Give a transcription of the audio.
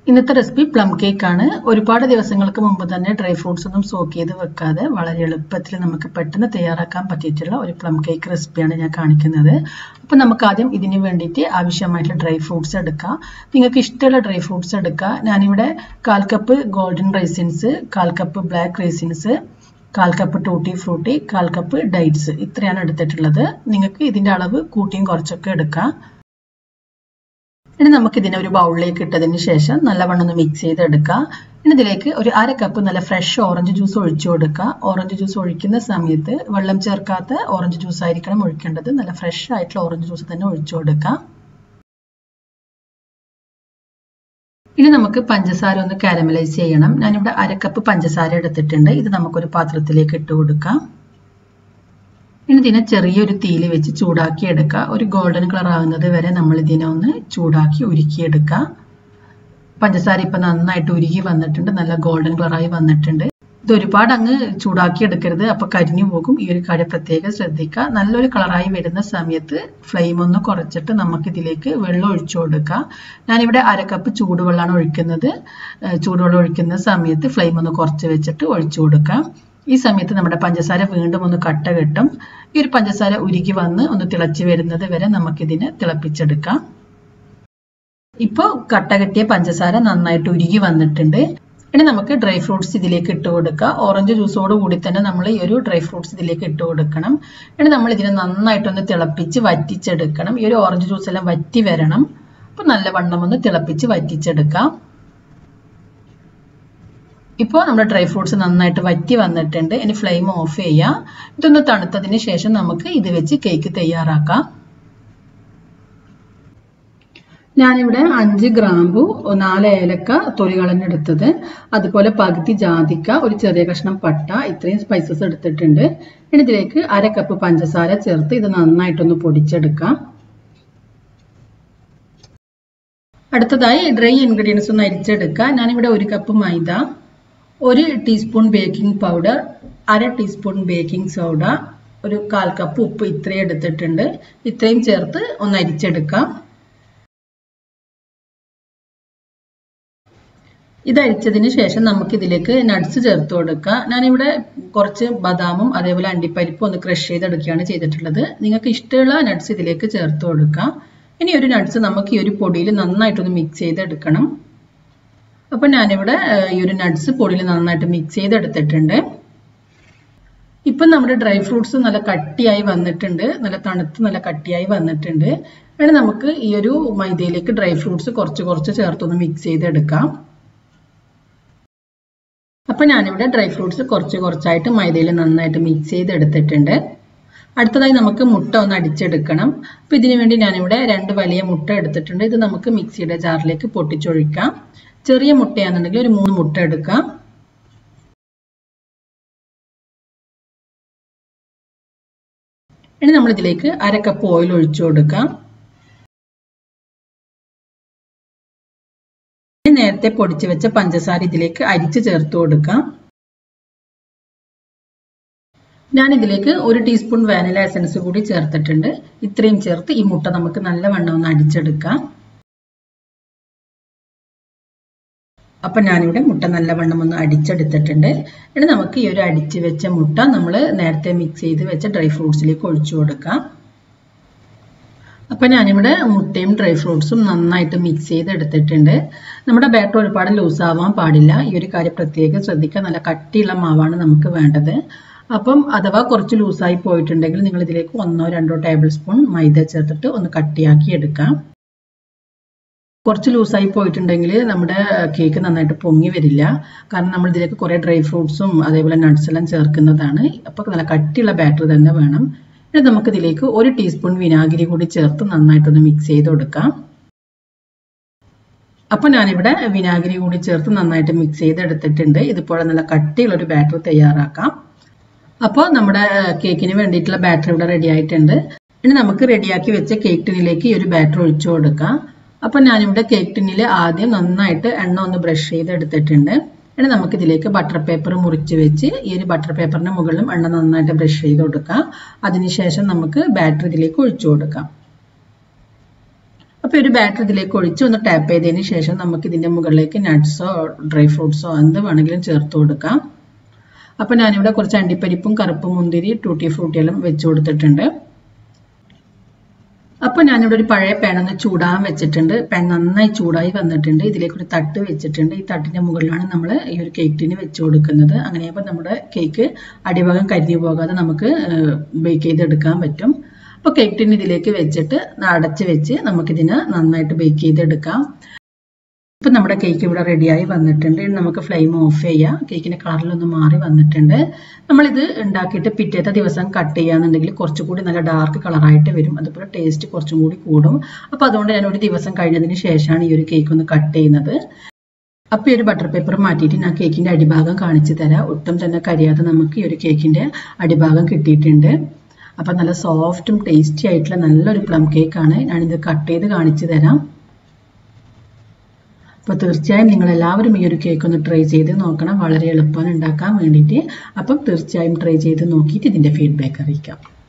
ഇന്നത്തെ recipe plum cake ആണ്. ഒരുപാട് ദിവസങ്ങൾക്ക് മുമ്പ് തന്നെ ഡ്രൈ ഫ്രൂട്ട്സ് ഒന്നും സോക്ക് ചെയ്ത് വെക്കാതെ വളരെ എളുപ്പത്തിൽ നമുക്ക് പെട്ടെന്ന് തയ്യാറാക്കാൻ പറ്റിയിട്ടുള്ള ഒരു പ്ലം കേക്ക് റെസിപ്പിയാണ് ഞാൻ കാണിക്കുന്നത്. അപ്പോൾ നമുക്ക് ആദ്യം ഇതിന് വേണ്ടിയിട്ട് ആവശ്യമായിട്ടുള്ള ഡ്രൈ ഫ്രൂട്ട്സ് എടുക്കാം. നിങ്ങൾക്ക് ഇഷ്ടമുള്ള ഡ്രൈ ഫ്രൂട്ട്സ് എടുക്കാം. ഞാനിവിടെ 1/4 cup golden raisins, 1/4 cup black raisins, 1/4 cup tutti frutti, 1/4 cup dates ഇത്രയാണ് എടുത്തിട്ടുള്ളത്. നിങ്ങൾക്ക് ഇതിന്റെ അളവ് കൂട്ടിയും കുറച്ചൊക്കെ എടുക്കാം. ഇനി നമുക്ക് ഇതിനെ ഒരു ബൗളിലേക്ക് ഇട്ടതിന് ശേഷം നല്ലവണ്ണം ഒന്ന് മിക്സ് ചെയ്തെടുക്കാം. ഇനി ഇതിലേക്ക് ഒരു 1/2 കപ്പ് നല്ല ഫ്രഷ് ഓറഞ്ച് ജ്യൂസ് ഒഴിച്ചു കൊടുക്കുക. ഓറഞ്ച് ജ്യൂസ് ഒഴിക്കുന്ന സമയത്ത് വെള്ളം ചേർക്കാത്ത ഓറഞ്ച് ജ്യൂസ് ആയിരിക്കണം ഒഴിക്കേണ്ടത്. നല്ല ഫ്രഷ് ആയിട്ടുള്ള ഓറഞ്ച് ജ്യൂസ് തന്നെ ഒഴിച്ചു കൊടുക്കാം. ഇനി നമുക്ക് പഞ്ചസാര ഒന്ന് കാരമലൈസ് ചെയ്യണം. ഞാനിവിടെ 1/2 കപ്പ് പഞ്ചസാര എടുത്തിട്ടുണ്ട്. ഇത് നമുക്കൊരു പാത്രത്തിലേക്ക് ഇട്ട് കൊടുക്കാം. ഇനി ഇതിനെ ചെറിയൊരു തീയിൽ വെച്ച് ചൂടാക്കി എടുക്കുക. ഒരു ഗോൾഡൻ കളർ ആകുന്നത് വരെ നമ്മൾ ഇതിനെ ഒന്ന് ചൂടാക്കി ഉരുക്കിയെടുക്കുക. പഞ്ചസാര ഇപ്പം നന്നായിട്ട് ഉരുകി വന്നിട്ടുണ്ട്, നല്ല ഗോൾഡൻ കളറായി വന്നിട്ടുണ്ട്. ഇത് ഒരുപാട് അങ്ങ് ചൂടാക്കി എടുക്കരുത്, അപ്പോൾ കരിഞ്ഞു പോകും. ഈ ഒരു കാര്യം പ്രത്യേകം ശ്രദ്ധിക്കുക. നല്ലൊരു കളറായി വരുന്ന സമയത്ത് ഫ്ലെയിം ഒന്ന് കുറച്ചിട്ട് നമുക്ക് ഇതിലേക്ക് വെള്ളം ഒഴിച്ചു കൊടുക്കുക. ഞാനിവിടെ 1/2 കപ്പ് ചൂടുവെള്ളമാണ് ഒഴിക്കുന്നത്. ചൂടുവെള്ളം ഒഴിക്കുന്ന സമയത്ത് ഫ്ലെയിം ഒന്ന് കുറച്ച് വെച്ചിട്ട് ഒഴിച്ചു കൊടുക്കാം. ഈ സമയത്ത് നമ്മുടെ പഞ്ചസാര വീണ്ടും ഒന്ന് കട്ട കെട്ടും. ഈ ഒരു പഞ്ചസാര ഉരുകി വന്ന് ഒന്ന് തിളച്ച് വരുന്നത് വരെ നമുക്കിതിനെ തിളപ്പിച്ചെടുക്കാം. ഇപ്പോൾ കട്ട കെട്ടിയ പഞ്ചസാര നന്നായിട്ട് ഉരുകി വന്നിട്ടുണ്ട്. ഇനി നമുക്ക് ഡ്രൈ ഫ്രൂട്ട്സ് ഇതിലേക്ക് ഇട്ട് കൊടുക്കുക. ഓറഞ്ച് ജ്യൂസോട് കൂടി തന്നെ നമ്മൾ ഈ ഒരു ഡ്രൈ ഫ്രൂട്ട്സ് ഇതിലേക്ക് ഇട്ട് കൊടുക്കണം. ഇനി നമ്മൾ ഇതിനെ നന്നായിട്ടൊന്ന് തിളപ്പിച്ച് വറ്റിച്ചെടുക്കണം. ഈ ഒരു ഓറഞ്ച് ജ്യൂസ് എല്ലാം വറ്റി വരണം. അപ്പോൾ നല്ലവണ്ണം ഒന്ന് തിളപ്പിച്ച് വറ്റിച്ചെടുക്കാം. ഇപ്പോൾ നമ്മുടെ ഡ്രൈ ഫ്രൂട്ട്സ് നന്നായിട്ട് വറ്റി വന്നിട്ടുണ്ട്. ഇനി ഫ്ലെയിം ഓഫ് ചെയ്യാം. ഇതൊന്ന് തണുത്തതിന് ശേഷം നമുക്ക് ഇത് വെച്ച് കേക്ക് തയ്യാറാക്കാം. ഞാനിവിടെ 5 ഗ്രാമ്പു, 4 ഏലക്ക തൊലി കളഞ്ഞെടുത്തത്, അതുപോലെ പകുതി ജാതിക്ക, ഒരു ചെറിയ കഷ്ണം പട്ട, ഇത്രയും സ്പൈസസ് എടുത്തിട്ടുണ്ട്. ഇനി ഇതിലേക്ക് 1/2 കപ്പ് പഞ്ചസാര ചേർത്ത് ഇത് നന്നായിട്ടൊന്ന് പൊടിച്ചെടുക്കാം. അടുത്തതായി ഡ്രൈ ഇൻഗ്രീഡിയൻസ് ഒന്ന് അരിച്ചെടുക്കുക. ഞാനിവിടെ 1 cup maida, 1 teaspoon baking powder, 1/2 teaspoon baking soda, ഒരു 1/4 കപ്പ് ഉപ്പ് ഇത്രയും എടുത്തിട്ടുണ്ട്. ഇത്രയും ചേർത്ത് ഒന്ന് അരിച്ചെടുക്കാം. ഇത് അരിച്ചതിന് ശേഷം നമുക്ക് ഇതിലേക്ക് നട്ട്സ് ചേർത്ത് കൊടുക്കുക. ഞാനിവിടെ കുറച്ച് ബദാമും അതേപോലെ അണ്ടിപ്പരിപ്പും ഒന്ന് ക്രഷ് ചെയ്തെടുക്കുകയാണ് ചെയ്തിട്ടുള്ളത്. നിങ്ങൾക്ക് ഇഷ്ടമുള്ള നട്ട്സ് ഇതിലേക്ക് ചേർത്ത് കൊടുക്കുക. ഇനി ഒരു നട്ട്സ് നമുക്ക് ഈ ഒരു പൊടിയിൽ നന്നായിട്ടൊന്ന് മിക്സ് ചെയ്തെടുക്കണം. അപ്പോൾ ഞാനിവിടെ ഈ ഒരു നട്ട്സ് പൊടിയിൽ നന്നായിട്ട് മിക്സ് ചെയ്തെടുത്തിട്ടുണ്ട്. ഇപ്പം നമ്മുടെ ഡ്രൈ ഫ്രൂട്ട്സ് നല്ല കട്ടിയായി വന്നിട്ടുണ്ട്, നല്ല തണുത്ത് നല്ല കട്ടിയായി വന്നിട്ടുണ്ട്. ഇനി നമുക്ക് ഈ ഒരു മൈദയിലേക്ക് ഡ്രൈ ഫ്രൂട്ട്സ് കുറച്ച് കുറച്ച് ചേർത്തൊന്ന് മിക്സ് ചെയ്തെടുക്കാം. അപ്പം ഞാനിവിടെ ഡ്രൈ ഫ്രൂട്ട്സ് കുറച്ച് കുറച്ചായിട്ട് മൈദയിൽ നന്നായിട്ട് മിക്സ് ചെയ്തെടുത്തിട്ടുണ്ട്. അടുത്തതായി നമുക്ക് മുട്ട ഒന്ന് അടിച്ചെടുക്കണം. അപ്പം ഇതിനു വേണ്ടി ഞാനിവിടെ 2 വലിയ മുട്ട എടുത്തിട്ടുണ്ട്. ഇത് നമുക്ക് മിക്സിയുടെ ജാറിലേക്ക് പൊട്ടിച്ചൊഴിക്കാം. ചെറിയ മുട്ടയാണെന്നുണ്ടെങ്കിൽ ഒരു 3 മുട്ട എടുക്കാം. ഇനി നമ്മൾ ഇതിലേക്ക് 1/2 കപ്പ് ഓയിൽ ഒഴിച്ചു കൊടുക്കാം. ഇനി നേരത്തെ പൊടിച്ചു വെച്ച പഞ്ചസാര ഇതിലേക്ക് അരിച്ച് ചേർത്ത് കൊടുക്കാം. ഞാൻ ഇതിലേക്ക് 1 ടീസ്പൂൺ വാനില എസൻസ് കൂടി ചേർത്തിട്ടുണ്ട്. ഇത്രയും ചേർത്ത് ഈ മുട്ട നമുക്ക് നല്ലവണ്ണം ഒന്ന് അടിച്ചെടുക്കാം. അപ്പം ഞാനിവിടെ മുട്ട നല്ലവണ്ണം ഒന്ന് അടിച്ചെടുത്തിട്ടുണ്ട്. ഇനി നമുക്ക് ഈ ഒരു അടിച്ച് വെച്ച മുട്ട നമ്മൾ നേരത്തെ മിക്സ് ചെയ്ത് വെച്ച ഡ്രൈ ഫ്രൂട്ട്സിലേക്ക് ഒഴിച്ചു കൊടുക്കാം. അപ്പം ഞാനിവിടെ മുട്ടയും ഡ്രൈ ഫ്രൂട്ട്സും നന്നായിട്ട് മിക്സ് ചെയ്തെടുത്തിട്ടുണ്ട്. നമ്മുടെ ബാറ്റർ ഒരുപാട് ലൂസ് ആവാൻ പാടില്ല. ഈ ഒരു കാര്യം പ്രത്യേകം ശ്രദ്ധിക്കുക. നല്ല കട്ടിയുള്ള മാവാണ് നമുക്ക് വേണ്ടത്. അപ്പം അഥവാ കുറച്ച് ലൂസായി പോയിട്ടുണ്ടെങ്കിൽ നിങ്ങൾ ഇതിലേക്ക് 1-2 ടേബിൾ സ്പൂൺ മൈദ ചേർത്തിട്ട് ഒന്ന് കട്ടിയാക്കി എടുക്കാം. കുറച്ച് ലൂസായി പോയിട്ടുണ്ടെങ്കിൽ നമ്മുടെ കേക്ക് നന്നായിട്ട് പൊങ്ങി വരില്ല. കാരണം നമ്മൾ ഇതിലേക്ക് കുറേ ഡ്രൈ ഫ്രൂട്ട്സും അതേപോലെ നട്ട്സ് എല്ലാം ചേർക്കുന്നതാണ്. അപ്പോൾ നല്ല കട്ടിയുള്ള ബാറ്റർ തന്നെ വേണം. ഇനി നമുക്കിതിലേക്ക് 1 ടീസ്പൂൺ വിനാഗിരി കൂടി ചേർത്ത് നന്നായിട്ടൊന്ന് മിക്സ് ചെയ്ത് കൊടുക്കാം. അപ്പോൾ ഞാനിവിടെ വിനാഗിരി കൂടി ചേർത്ത് നന്നായിട്ട് മിക്സ് ചെയ്തെടുത്തിട്ടുണ്ട്. ഇതുപോലെ നല്ല കട്ടിയുള്ളൊരു ബാറ്റർ തയ്യാറാക്കാം. അപ്പോൾ നമ്മുടെ കേക്കിന് വേണ്ടിയിട്ടുള്ള ബാറ്റർ ഇവിടെ റെഡി ആയിട്ടുണ്ട്. ഇനി നമുക്ക് റെഡിയാക്കി വെച്ച കേക്ക് ടിന്നിലേക്ക് ഈ ഒരു ബാറ്റർ ഒഴിച്ചു കൊടുക്കാം. അപ്പോൾ ഞാനിവിടെ കേക്ക് ടിന്നിൽ ആദ്യം നന്നായിട്ട് എണ്ണ ഒന്ന് ബ്രഷ് ചെയ്തെടുത്തിട്ടുണ്ട്. ഇനി നമുക്കിതിലേക്ക് ബട്ടർ പേപ്പർ മുറിച്ച് വെച്ച് ഈ ഒരു ബട്ടർ പേപ്പറിൻ്റെ മുകളിലും എണ്ണ നന്നായിട്ട് ബ്രഷ് ചെയ്ത് കൊടുക്കാം. അതിനുശേഷം നമുക്ക് ബാറ്റർ ഇതിലേക്ക് ഒഴിച്ചു കൊടുക്കാം. അപ്പോൾ ഒരു ബാറ്റർ ഇതിലേക്ക് ഒഴിച്ച് ഒന്ന് ടാപ്പ് ചെയ്തതിന് ശേഷം നമുക്ക് ഇതിൻ്റെ മുകളിലേക്ക് നട്ട്സോ ഡ്രൈ ഫ്രൂട്ട്സോ എന്ത് വേണമെങ്കിലും ചേർത്ത് കൊടുക്കാം. അപ്പോൾ ഞാനിവിടെ കുറച്ച് അണ്ടിപ്പരിപ്പും കറുപ്പ് മുന്തിരി ടൂട്ടി ഫ്രൂട്ടിയെല്ലാം വെച്ച് കൊടുത്തിട്ടുണ്ട്. അപ്പോൾ ഞാനിവിടെ ഒരു പഴയ പാൻ ഒന്ന് ചൂടാൻ വെച്ചിട്ടുണ്ട്. പാൻ നന്നായി ചൂടായി വന്നിട്ടുണ്ട്. ഇതിലേക്ക് ഒരു തട്ട് വെച്ചിട്ടുണ്ട്. ഈ തട്ടിൻ്റെ മുകളിലാണ് നമ്മൾ ഈ ഒരു കേക്ക് ടിന് വെച്ച് കൊടുക്കുന്നത്. അങ്ങനെയാകുമ്പോൾ നമ്മുടെ കേക്ക് അടിഭാഗം കരിഞ്ഞു പോകാതെ നമുക്ക് ബേക്ക് ചെയ്തെടുക്കാൻ പറ്റും. അപ്പോൾ കേക്ക് ടിൻ ഇതിലേക്ക് വെച്ചിട്ട് അടച്ച് വെച്ച് നമുക്കിതിനെ നന്നായിട്ട് ബേക്ക് ചെയ്തെടുക്കാം. ഇപ്പോൾ നമ്മുടെ കേക്ക് ഇവിടെ റെഡിയായി വന്നിട്ടുണ്ട്. ഇനി നമുക്ക് ഫ്ലെയിം ഓഫ് ചെയ്യാം. കേക്കിൻ്റെ കളറിലൊന്ന് മാറി വന്നിട്ടുണ്ട്. നമ്മളിത് ഉണ്ടാക്കിയിട്ട് പിറ്റേത്തെ ദിവസം കട്ട് ചെയ്യാന്നുണ്ടെങ്കിൽ കുറച്ചുകൂടി നല്ല ഡാർക്ക് കളറായിട്ട് വരും. അതുപോലെ ടേസ്റ്റ് കുറച്ചും കൂടി കൂടും. അപ്പോൾ അതുകൊണ്ട് ഞാൻ ഒരു ദിവസം കഴിഞ്ഞതിന് ശേഷമാണ് ഈ ഒരു കേക്ക് ഒന്ന് കട്ട് ചെയ്യുന്നത്. അപ്പോൾ ഈ ഒരു ബട്ടർ പേപ്പർ മാറ്റിയിട്ട് ഞാൻ കേക്കിൻ്റെ അടിഭാഗം കാണിച്ചു തരാം. ഒട്ടും തന്നെ കരിയാതെ നമുക്ക് ഈ ഒരു കേക്കിൻ്റെ അടിഭാഗം കിട്ടിയിട്ടുണ്ട്. അപ്പം നല്ല സോഫ്റ്റും ടേസ്റ്റി ആയിട്ടുള്ള നല്ലൊരു പ്ലം കേക്കാണ്. ഞാനിത് കട്ട് ചെയ്ത് കാണിച്ചു തരാം. അപ്പോൾ തീർച്ചയായും നിങ്ങളെല്ലാവരും ഈ ഒരു കേക്ക് ഒന്ന് ട്രൈ ചെയ്ത് നോക്കണം. വളരെ എളുപ്പമാണ് ഉണ്ടാക്കാൻ വേണ്ടിയിട്ട്. അപ്പം തീർച്ചയായും ട്രൈ ചെയ്ത് നോക്കിയിട്ട് ഇതിൻ്റെ ഫീഡ്ബാക്ക് അറിയിക്കാം.